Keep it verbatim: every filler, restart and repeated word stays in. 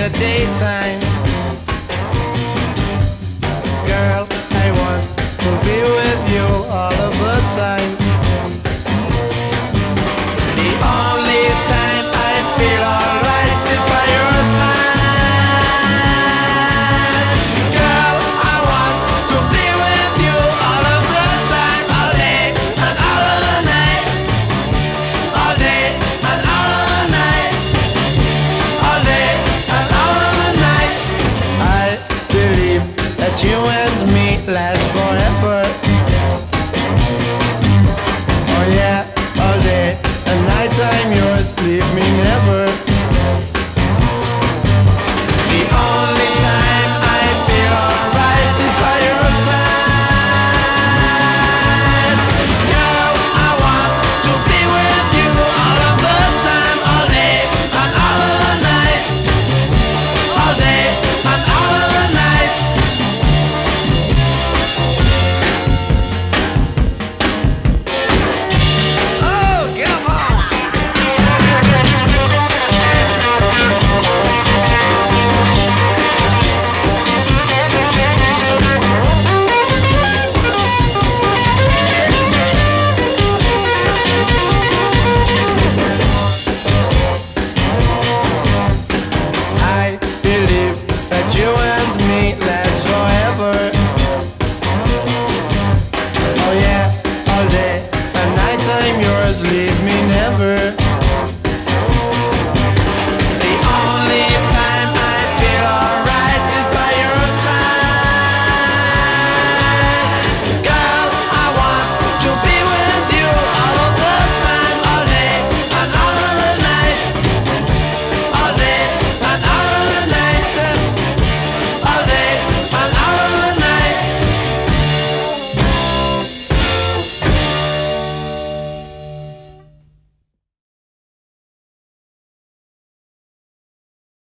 the daytime. Girl, I want to be with you all of the time. The only time I feel alright is by your side. Girl, I want to be with you all of the time, all day and all of the night. All day and all of the night. All day and all of the night. I believe that you and me last forever.